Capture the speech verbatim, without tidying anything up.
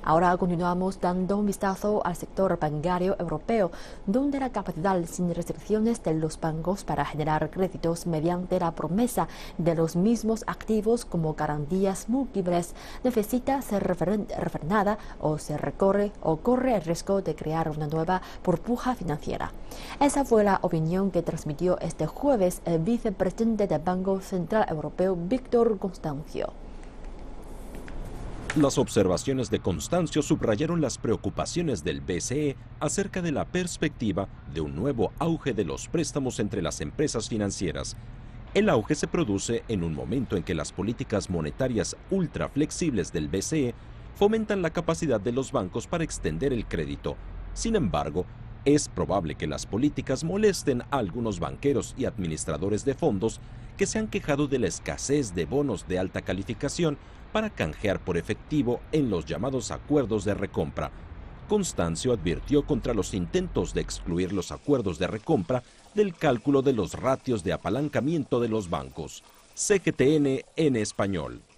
Ahora continuamos dando un vistazo al sector bancario europeo, donde la capacidad sin restricciones de los bancos para generar créditos mediante la promesa de los mismos activos como garantías múltiples necesita ser refrenada o se recorre o corre el riesgo de crear una nueva burbuja financiera. Esa fue la opinión que transmitió este jueves el vicepresidente del Banco Central Europeo, Víctor Constancio. Las observaciones de Constancio subrayaron las preocupaciones del B C E acerca de la perspectiva de un nuevo auge de los préstamos entre las empresas financieras. El auge se produce en un momento en que las políticas monetarias ultra flexibles del B C E fomentan la capacidad de los bancos para extender el crédito. Sin embargo, es probable que las políticas molesten a algunos banqueros y administradores de fondos que se han quejado de la escasez de bonos de alta calificación para canjear por efectivo en los llamados acuerdos de recompra. Constancio advirtió contra los intentos de excluir los acuerdos de recompra del cálculo de los ratios de apalancamiento de los bancos. C G T N en español.